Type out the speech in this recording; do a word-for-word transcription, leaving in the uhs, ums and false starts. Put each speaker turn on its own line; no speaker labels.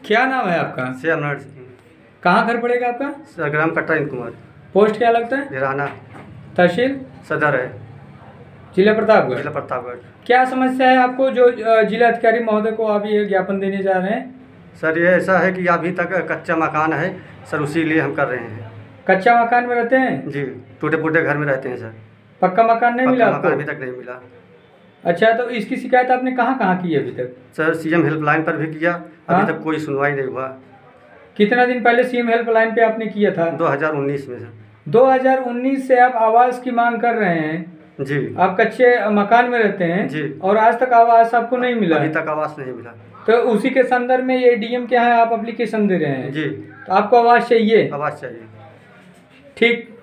क्या नाम है आपका?
श्यामनारायण सिंह।
कहाँ घर पड़ेगा आपका?
सरग्राम कट्टा इंद्र कुमार।
पोस्ट क्या लगता है?
भिराना।
तहसील
सदर है,
जिला प्रतापगढ़।
जिला प्रतापगढ़।
क्या समस्या है आपको जो अ, जिला अधिकारी महोदय को आप ये ज्ञापन देने जा रहे हैं?
सर ये ऐसा है कि अभी तक कच्चा मकान है सर, उसी लिए हम कर रहे हैं।
कच्चा मकान में रहते हैं?
जी, टूटे फूटे घर में रहते हैं सर।
पक्का मकान नहीं मिला
पक्का
आपको?
मकान अभी तक नहीं मिला।
अच्छा, तो इसकी शिकायत आपने कहाँ कहाँ की है अभी तक?
सर सीएम हेल्पलाइन पर भी किया,
हाँ?
अभी तक कोई सुनवाई नहीं हुआ।
कितना दिन पहले सीएम हेल्पलाइन पे आपने किया था?
दो हज़ार उन्नीस में सर।
दो हज़ार उन्नीस से आप आवास की मांग कर रहे हैं
जी।
आप कच्चे मकान में रहते हैं
जी।
और आज तक आवास आपको नहीं मिला?
अभी तक आवास नहीं मिला।
तो उसी के संदर्भ में ये डीएम के यहाँ आप एप्लीकेशन दे रहे हैं?
जी।
तो आपको आवास चाहिए?
आवास चाहिए।
ठीक।